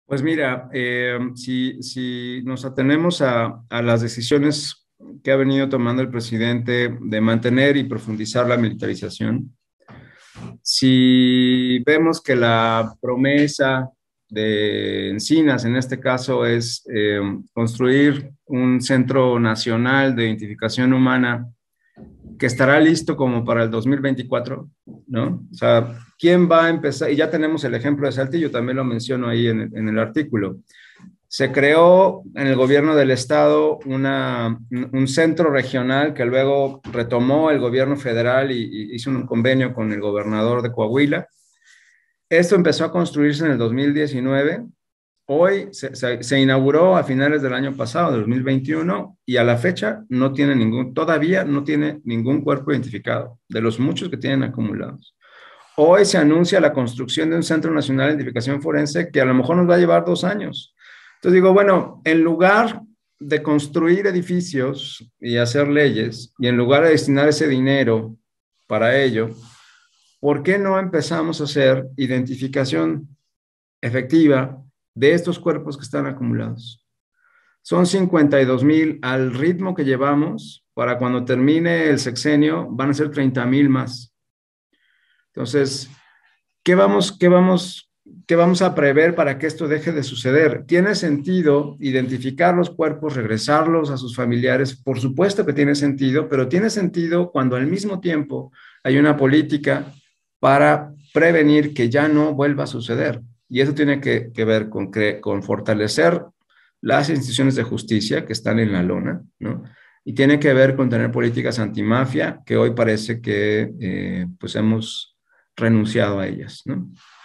Pues mira, si nos atenemos a las decisiones que ha venido tomando el presidente de mantener y profundizar la militarización, si vemos que la promesa de Encinas, en este caso, es construir un centro nacional de identificación humana que estará listo como para el 2024, ¿no? O sea, ¿quién va a empezar? Y ya tenemos el ejemplo de Saltillo, también lo menciono ahí en el artículo. Se creó en el gobierno del estado un centro regional que luego retomó el gobierno federal y hizo un convenio con el gobernador de Coahuila. Esto empezó a construirse en el 2019. Hoy se inauguró a finales del año pasado, de 2021, y a la fecha no tiene todavía no tiene ningún cuerpo identificado, de los muchos que tienen acumulados. Hoy se anuncia la construcción de un Centro Nacional de Identificación Forense que a lo mejor nos va a llevar 2 años. Entonces digo, bueno, en lugar de construir edificios y hacer leyes, y en lugar de destinar ese dinero para ello, ¿por qué no empezamos a hacer identificación efectiva de estos cuerpos que están acumulados? Son 52,000 al ritmo que llevamos. Para cuando termine el sexenio van a ser 30,000 más. Entonces, ¿qué vamos a prever para que esto deje de suceder? ¿Tiene sentido identificar los cuerpos, regresarlos a sus familiares? Por supuesto que tiene sentido, pero tiene sentido cuando al mismo tiempo hay una política para prevenir que ya no vuelva a suceder. Y eso tiene que ver con fortalecer las instituciones de justicia que están en la lona, ¿no? Y tiene que ver con tener políticas antimafia, que hoy parece que pues hemos renunciado a ellas, ¿no?